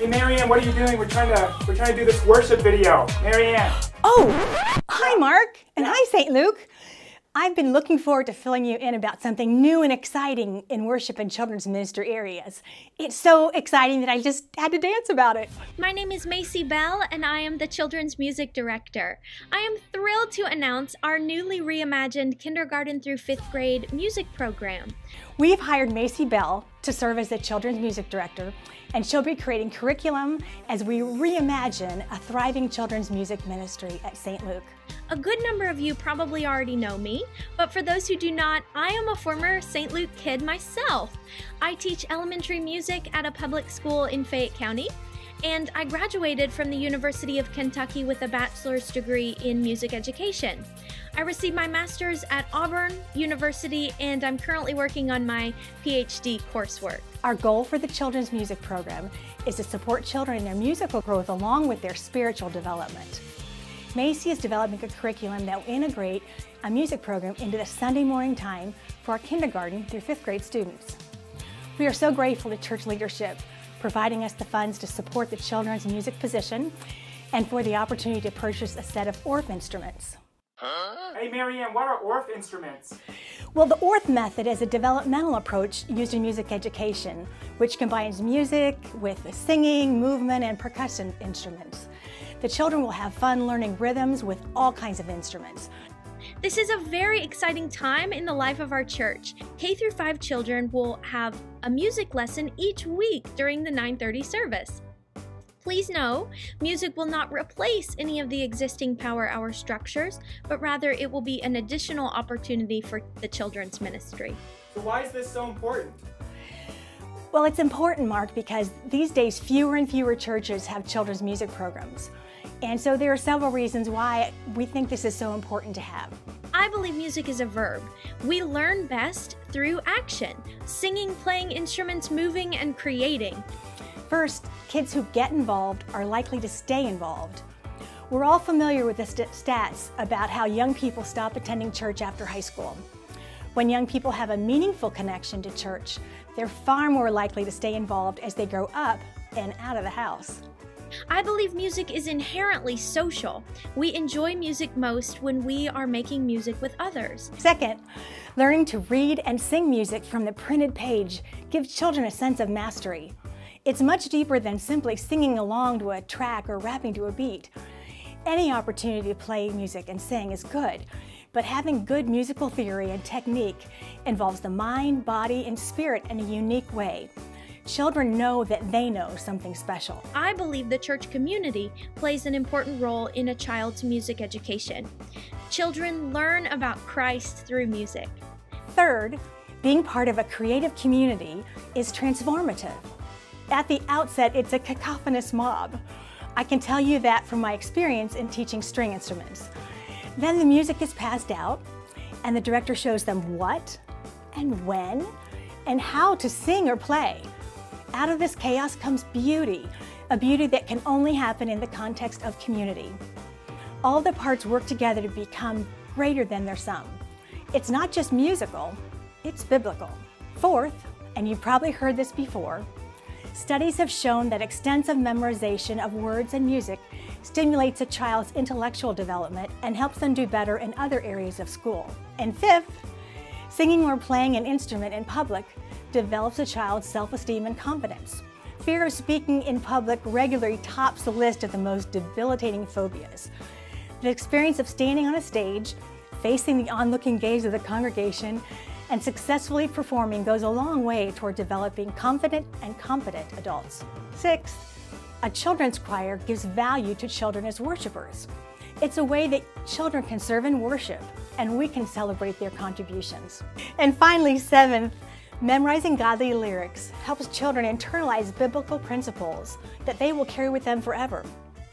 Hey Marianne, what are you doing? We're trying to do this worship video. Marianne. Oh, hi Mark, and hi St. Luke. I've been looking forward to filling you in about something new and exciting in worship and children's ministry areas. It's so exciting that I just had to dance about it. My name is Macy Bell, and I am the Children's Music Director. I am thrilled to announce our newly reimagined kindergarten through 5th grade music program. We've hired Macy Bell to serve as the Children's Music Director, and she'll be creating curriculum as we reimagine a thriving children's music ministry at St. Luke. A good number of you probably already know me, but for those who do not, I am a former St. Luke kid myself. I teach elementary music at a public school in Fayette County, and I graduated from the University of Kentucky with a bachelor's degree in music education. I received my master's at Auburn University, and I'm currently working on my PhD coursework. Our goal for the children's music program is to support children in their musical growth along with their spiritual development. Macy is developing a curriculum that will integrate a music program into the Sunday morning time for our kindergarten through 5th grade students. We are so grateful to church leadership providing us the funds to support the children's music position and for the opportunity to purchase a set of ORF instruments. Hey Marianne, what are ORF instruments? Well, the ORF method is a developmental approach used in music education, which combines music with singing, movement, and percussion instruments. The children will have fun learning rhythms with all kinds of instruments. This is a very exciting time in the life of our church. K-5 children will have a music lesson each week during the 9:30 service. Please know, music will not replace any of the existing Power Hour structures, but rather it will be an additional opportunity for the children's ministry. So why is this so important? Well, it's important, Mark, because these days fewer and fewer churches have children's music programs. And so there are several reasons why we think this is so important to have. I believe music is a verb. We learn best through action, singing, playing instruments, moving, and creating. First, kids who get involved are likely to stay involved. We're all familiar with the stats about how young people stop attending church after high school. When young people have a meaningful connection to church, they're far more likely to stay involved as they grow up and out of the house. I believe music is inherently social. We enjoy music most when we are making music with others. Second, learning to read and sing music from the printed page gives children a sense of mastery. It's much deeper than simply singing along to a track or rapping to a beat. Any opportunity to play music and sing is good, but having good musical theory and technique involves the mind, body, and spirit in a unique way. Children know that they know something special. I believe the church community plays an important role in a child's music education. Children learn about Christ through music. Third, being part of a creative community is transformative. At the outset, it's a cacophonous mob. I can tell you that from my experience in teaching string instruments. Then the music is passed out, and the director shows them what, and when, and how to sing or play. Out of this chaos comes beauty, a beauty that can only happen in the context of community. All the parts work together to become greater than their sum. It's not just musical, it's biblical. Fourth, and you've probably heard this before, studies have shown that extensive memorization of words and music stimulates a child's intellectual development and helps them do better in other areas of school. And fifth, singing or playing an instrument in public develops a child's self-esteem and confidence. Fear of speaking in public regularly tops the list of the most debilitating phobias. The experience of standing on a stage, facing the onlooking gaze of the congregation, and successfully performing goes a long way toward developing confident and competent adults. Sixth, a children's choir gives value to children as worshipers. It's a way that children can serve in worship, and we can celebrate their contributions. And finally, seventh, memorizing godly lyrics helps children internalize biblical principles that they will carry with them forever.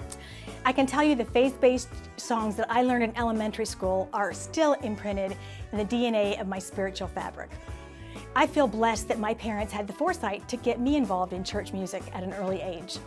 I can tell you the faith-based songs that I learned in elementary school are still imprinted in the DNA of my spiritual fabric. I feel blessed that my parents had the foresight to get me involved in church music at an early age.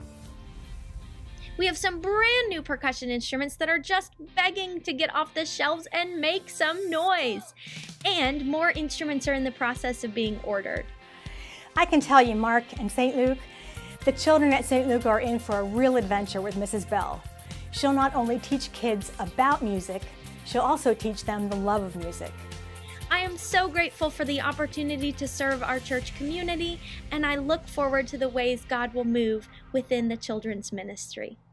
We have some brand new percussion instruments that are just begging to get off the shelves and make some noise. And more instruments are in the process of being ordered. I can tell you, Mark and St. Luke, The children at St. Luke are in for a real adventure with Mrs. Bell. She'll not only teach kids about music, she'll also teach them the love of music. I am so grateful for the opportunity to serve our church community, and I look forward to the ways God will move within the children's ministry.